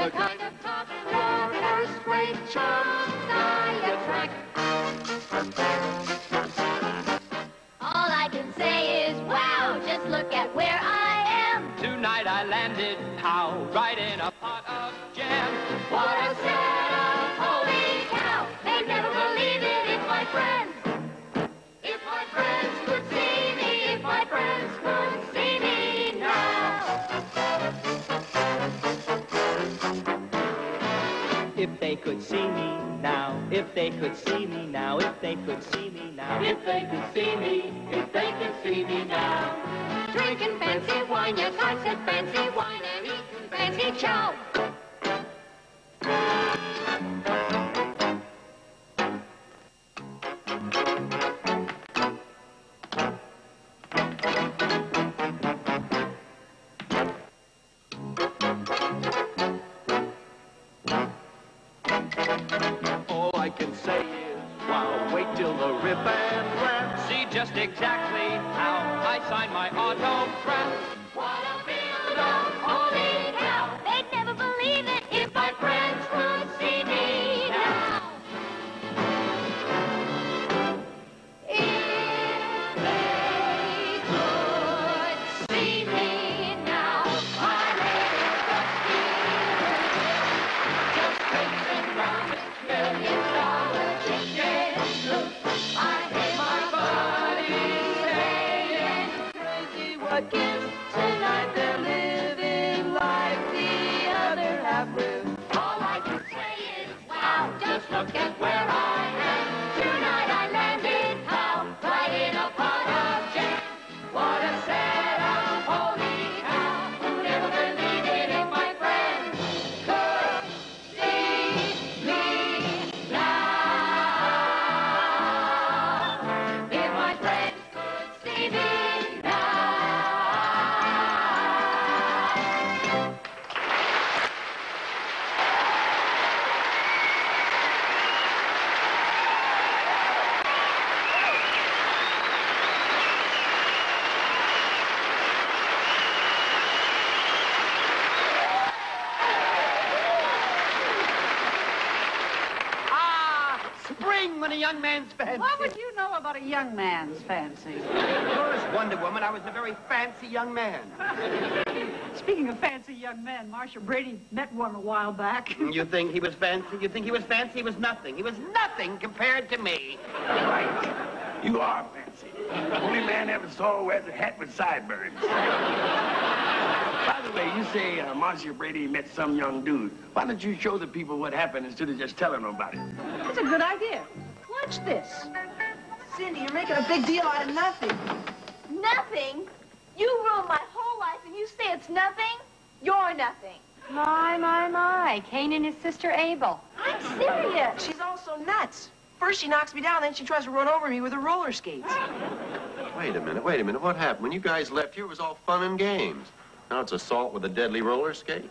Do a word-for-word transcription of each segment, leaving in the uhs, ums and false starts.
the kind of talk for first-rate chums I attract. All I can say is, wow, just look at where I am. Tonight I landed, pow, right in a pot of jam. What a setup, holy cow. They'd never believe it if my friends, if my friends could see me, if my friends could see me now. If they could see me now, if they could see me now, if they could see me now, If they could see me, if they could see me now. Drinking fancy wine, yes, I said fancy wine, and eating fancy chow. all I can say is, wow, wait till the rip and rap. See just exactly how I sign my autograph. What a build-up, holy cow. They'd never believe it if my friends could see me now. If they could see me now, my little dusty just racing round this million-dollar chicken. I hear my buddy saying, crazy what gives. Tonight they're living life the other half lives. All I can say is, wow, just look at where I am. Tonight I landed, how, right in a pot of jam. What a setup, holy cow. Who'd ever believe it if my friends could see me now? If my friends could see me now. Ah, spring when a young man's fancy. What would you know about a young man's fancy? First Wonder Woman, I was a very fancy young man. Speaking of fancy young men, Marshal Brady met one a while back. You think he was fancy? You think he was fancy? He was nothing. He was nothing compared to me. Right. You are fancy. Only man ever saw wears a hat with sideburns. By the way, you say uh, Marcia Brady met some young dude. Why don't you show the people what happened instead of just telling them about it? That's a good idea. Watch this. Cindy, you're making a big deal out of nothing. Nothing? You ruined my whole life and you say it's nothing? You're nothing. My, my, my. Cain and his sister Abel. I'm serious. She's also nuts. First she knocks me down, then she tries to run over me with her roller skates. Wait a minute, wait a minute. What happened? When you guys left here, it was all fun and games. Now it's assault with a deadly roller skate.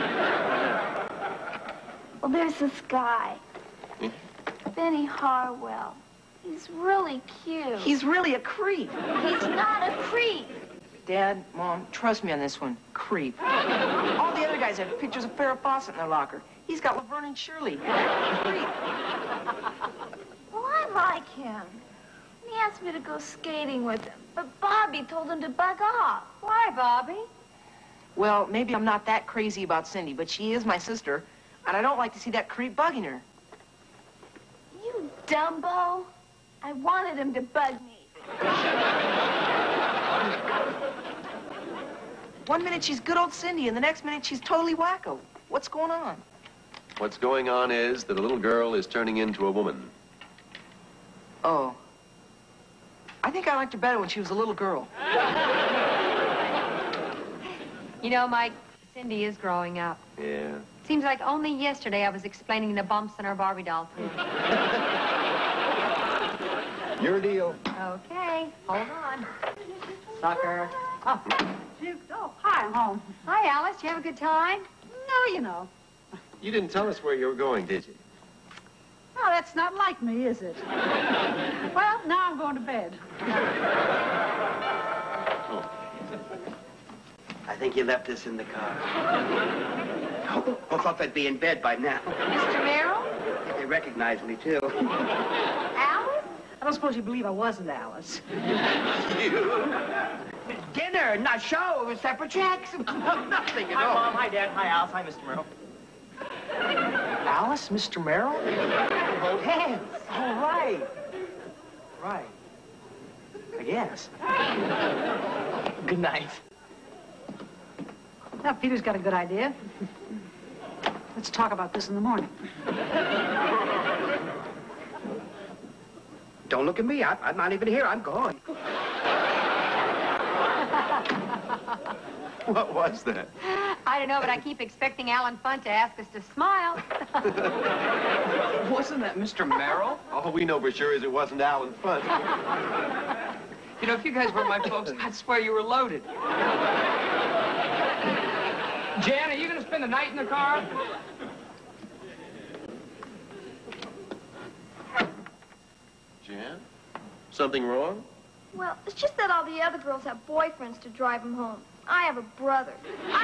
Well, there's this guy. Yeah. Benny Harwell. He's really cute. He's really a creep. He's not a creep. Dad, Mom, trust me on this one. Creep. All the other guys have pictures of Farrah Fawcett in their locker. He's got Laverne and Shirley. Creep. Well, I like him. He asked me to go skating with him, but Bobby told him to bug off. Why, Bobby? Well, maybe I'm not that crazy about Cindy, but she is my sister, and I don't like to see that creep bugging her. You Dumbo. I wanted him to bug me. One minute she's good old Cindy, and the next minute she's totally wacko. What's going on? What's going on is that a little girl is turning into a woman. Oh. I think I liked her better when she was a little girl. You know, Mike, Cindy is growing up. Yeah. Seems like only yesterday I was explaining the bumps in her Barbie doll to her. Your deal. Okay, hold on. Sucker. Oh, you, oh, hi, I'm home. Hi, Alice. Did you have a good time? No, you know. You didn't tell us where you were going, did you? Oh, that's not like me, is it? Well, now I'm going to bed. I think you left this in the car. Oh, I thought they'd be in bed by now. Mister Merrill? They recognize me, too. Alice? I don't suppose you believe I wasn't Alice. Dinner, not show, separate checks. Nothing at Hi, all. Mom. Hi, Dad. Hi, Alice. Hi, Mister Merrill. Alice? Mister Merrill? Hold hands. All right. Right. I guess. Good night. Now, Peter's got a good idea. Let's talk about this in the morning. Don't look at me. I, I'm not even here. I'm gone. What was that? I don't know, but I keep expecting Alan Funt to ask us to smile. Wasn't that Mister Merrill? All we know for sure is it wasn't Alan Funt. You know, if you guys were my folks, I'd swear you were loaded. Jan, are you going to spend the night in the car? Jan? Something wrong? Well, it's just that all the other girls have boyfriends to drive them home. I have a brother. I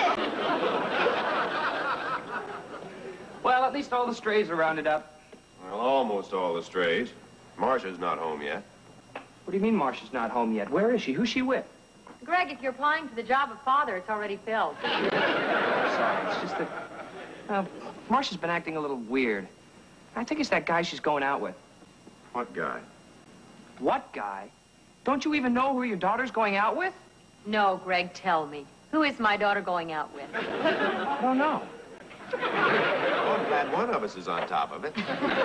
hate it! Well, at least all the strays are rounded up. Well, almost all the strays. Marcia's not home yet. What do you mean Marcia's not home yet? Where is she? Who's she with? Greg, if you're applying for the job of father, it's already filled. Sorry, it's just that... Uh, Marcia's been acting a little weird. I think it's that guy she's going out with. What guy? What guy? Don't you even know who your daughter's going out with? No, Greg, tell me. Who is my daughter going out with? I don't know. Well, I'm glad one of us is on top of it.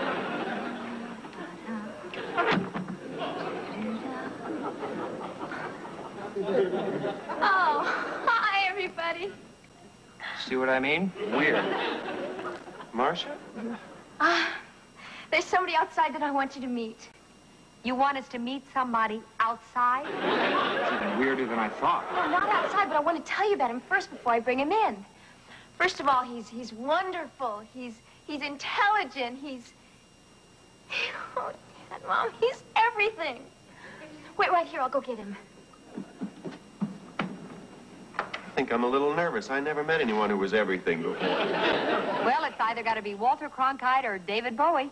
Oh, hi, everybody. See what I mean? Weird. Marcia? Ah, there's somebody outside that I want you to meet. You want us to meet somebody outside? It's even weirder than I thought. No, not outside, but I want to tell you about him first before I bring him in. First of all, he's he's wonderful. He's he's intelligent. He's oh, Dad, Mom, he's everything. Wait right here. I'll go get him. I think I'm a little nervous. I never met anyone who was everything before. Well, it's either got to be Walter Cronkite or David Bowie.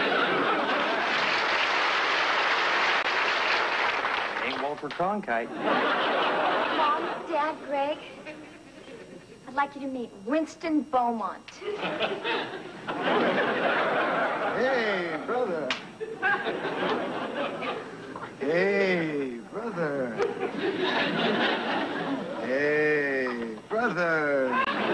Ain't Walter Cronkite. Mom, Dad, Greg, I'd like you to meet Winston Beaumont. Hey, brother. Hey, brother. Hey, brother.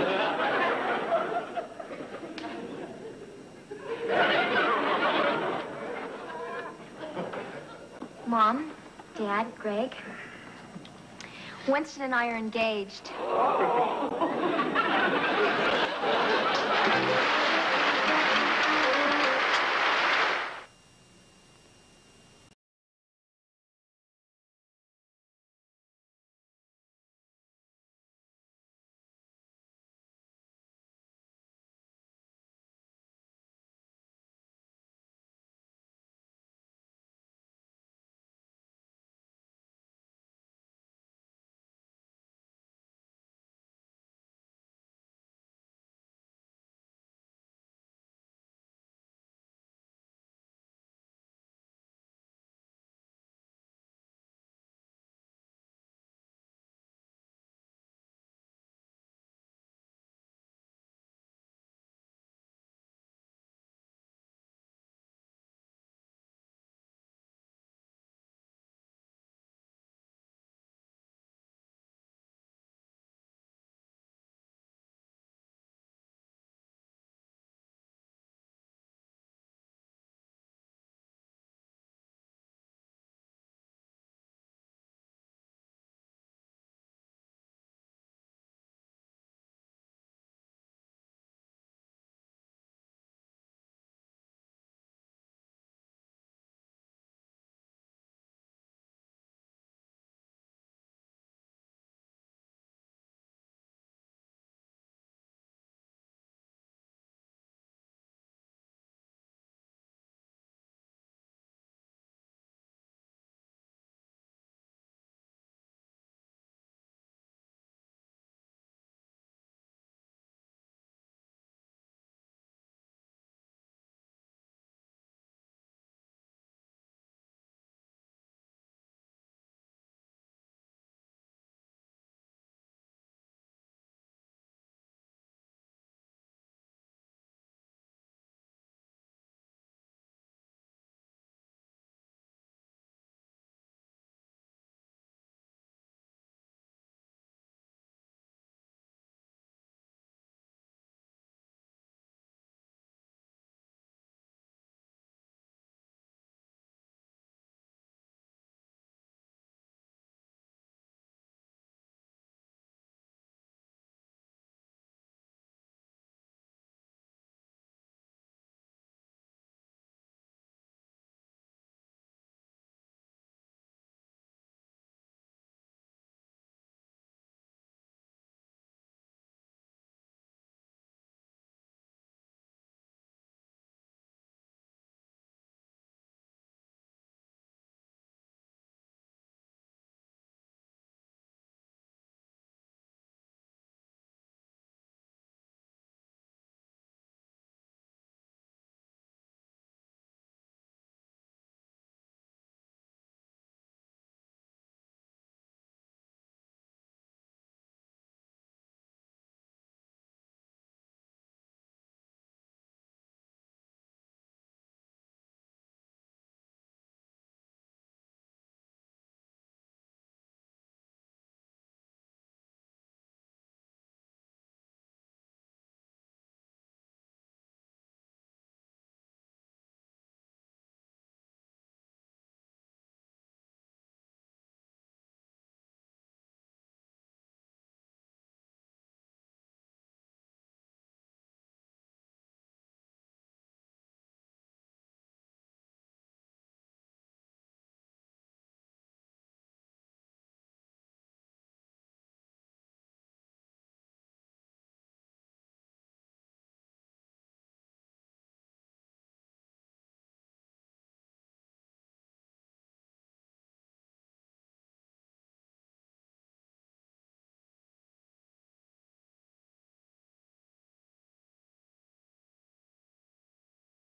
Mom, Dad, Greg, Winston and I are engaged.